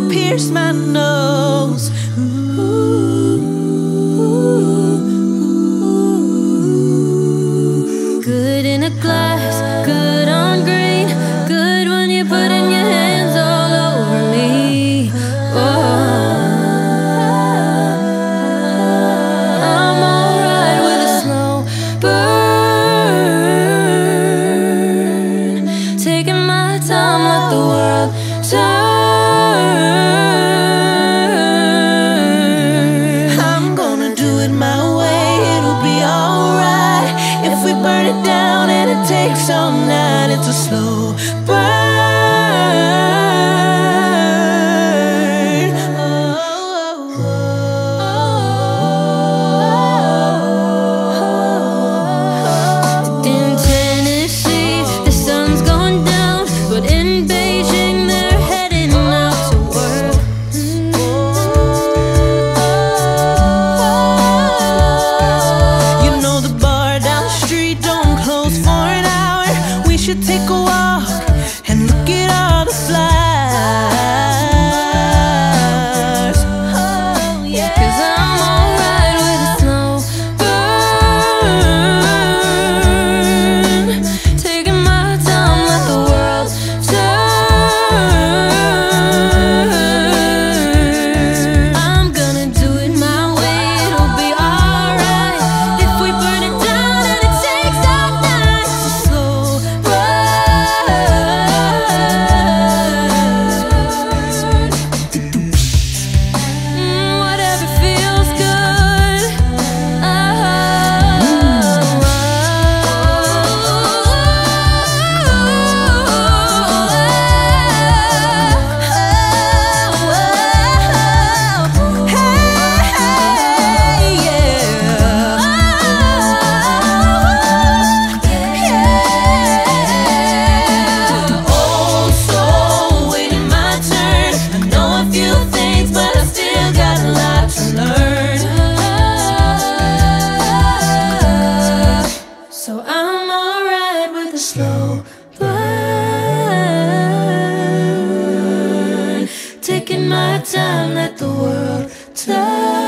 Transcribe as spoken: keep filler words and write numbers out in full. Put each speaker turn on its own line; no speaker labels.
pierce my nose. Ooh.
Good in a glass, good on green, good when you're putting your hands all over me. Oh, I'm alright with a slow burn, taking my time, let the world turn.
I'm gonna do it my way, it'll be alright. If we burn it down and it takes all night, it's a slow burn.
In Tennessee, the sun's going down, but in Beijing, they're heading out to work.
You know the bar down the street don't close for an hour. We should take a walk and look at all the flowers. Oh yeah,
'Cause I'm alright with a slow burn, taking my time, let the world turn. I'm gonna do it my way, it'll be alright. If we burn it down and it takes all night, it's a slow burn. Mm, whatever feels good.
Old soul, waiting my turn. I know a few things, but I still got a lot to learn.
So I'm alright with a slow burn, taking my time, let the world turn.